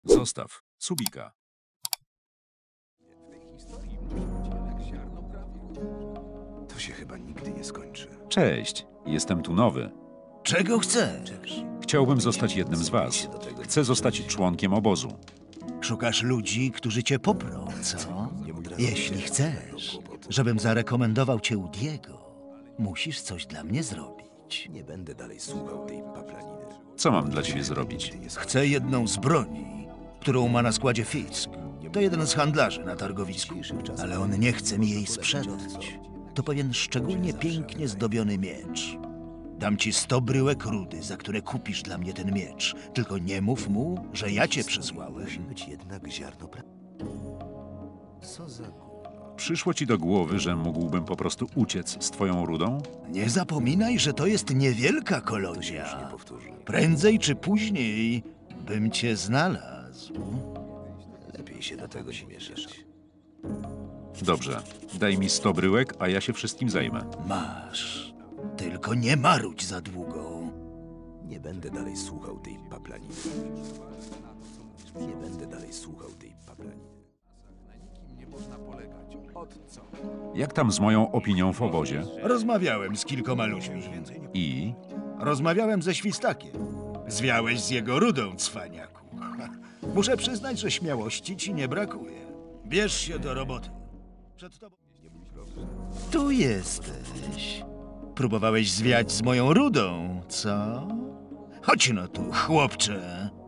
Zostaw. Subika. To się chyba nigdy nie skończy. Cześć. Jestem tu nowy. Czego chcesz? Chciałbym zostać jednym z was. Chcę zostać członkiem obozu. Szukasz ludzi, którzy cię poprą, co? Jeśli chcesz, żebym zarekomendował cię u Diego, musisz coś dla mnie zrobić. Nie będę dalej słuchał tej paplaniny. Co mam dla ciebie zrobić? Chcę jedną z broni, którą ma na składzie Fisk. To jeden z handlarzy na targowisku, ale on nie chce mi jej sprzedać. To pewien szczególnie pięknie zdobiony miecz. Dam ci 100 bryłek rudy, za które kupisz dla mnie ten miecz. Tylko nie mów mu, że ja cię przysłałem. Musi być jednak ziarno Co za gówno. Przyszło ci do głowy, że mógłbym po prostu uciec z twoją rudą? Nie zapominaj, że to jest niewielka Już nie kolonia. powtórzy. Prędzej czy później bym cię znalazł. Lepiej się do tego nie mieszać. Dobrze. Daj mi 100 bryłek, a ja się wszystkim zajmę. Masz. Tylko nie marudź za długo. Nie będę dalej słuchał tej paplaniny. Nie będę dalej słuchał tej paplaniny. Jak tam z moją opinią w obozie? Rozmawiałem z kilkoma ludźmi. I? Rozmawiałem ze Świstakiem. Zwiałeś z jego rudą, cwaniaku. Muszę przyznać, że śmiałości ci nie brakuje. Bierz się do roboty. Przed tobą... Tu jesteś. Próbowałeś zwiać z moją rudą, co? Chodź no tu, chłopcze.